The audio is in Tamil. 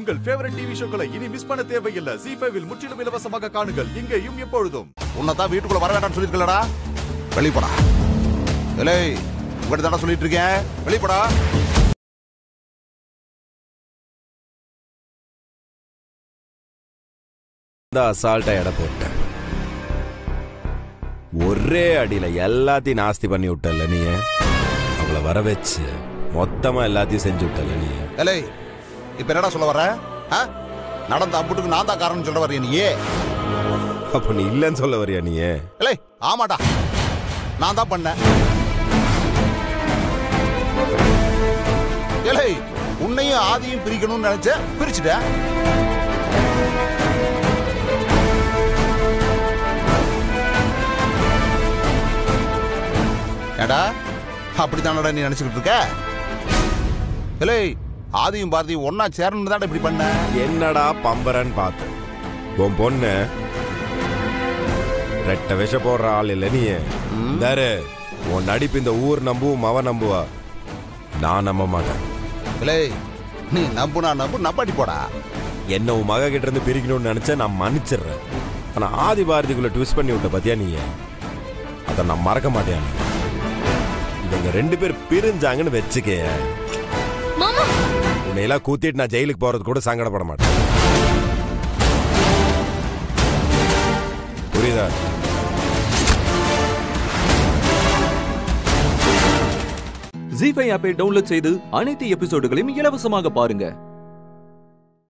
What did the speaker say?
உங்கள் ஃபேவரட் டிவி ஷோக்களை இனி மிஸ் பண்ண தேவையில்லை. ஜீ5 இல் முற்றிலும் இலவசமாக காணுங்கள். இங்கேயும் எப்பொழுதும். உன்னதான் வீட்டுக்குள்ள வர வேண்டாம்னு சொல்லிருக்கலடா. வெளிப்படா. ஏலே, உங்ககிட்ட தான சொல்லிட்டு இருக்கேன். வெளிப்படா. இந்த அசால்ட்டா எடை போட்டேன். ஒரே அடியில எல்லாத்தையும் நாஸ்தி பண்ணி விட்டல நீ. அவளை வர வச்சு மொத்தமா எல்லாத்தையும் செஞ்சு விட்டல நீ. ஏலே, இப்ப என்னடா சொல்ல வர? நடந்த அம்புட்டுக்கு நான் தான் காரணம் சொல்ல வர்றியா நீ? அப்ப நீ இல்லன்னு சொல்ல வரியா நீ? ஏலே, ஆமாடா, நான் தான் பண்ணேன். ஏலே, உன்னையும் ஆதியும் பிரிக்கணும்னு நினைச்ச, பிரிச்சுட்ட. ஏடா, அப்படித்தானடா நீ நினைச்சுக்கிட்டு இருக்க? ஏலே, ஆதியும் பாரதியும் ஒன்னா சேரணும் தான் இப்படி பண்ண. என்னடா பம்பரன்னு பார்த்த உன் பொண்ணு ரெட்ட விஷ போடுற ஆள் இல்ல நீ. உன் நடிப்பு இந்த ஊர் நம்புவும் அவ நம்புவா, நான் நம்ப மாட்டேன். நீ நம்புனா நம்பு, நப்பாட்டி போடா. என்ன உன் மக கிட்ட இருந்து பிரிக்கணும்னு நினைச்ச நான் மன்னிச்சிடுறேன். ஆனா ஆதி பாரதிக்குள்ள ட்விஸ்ட் பண்ணி விட்ட பத்தியா நீ, அதை நான் மறக்க மாட்டேன். இவங்க 2 பேர் பிரிஞ்சாங்கன்னு வச்சுக்க, உன்னையெல்லாம் கூத்திட்டு நான் ஜெயிலுக்கு போறது கூட சங்கடப்பட மாட்டேன். புரியுதா? ஜீ5 ஆப்பை டவுன்லோட் செய்து அனைத்து எபிசோடுகளையும் இலவசமாக பாருங்க.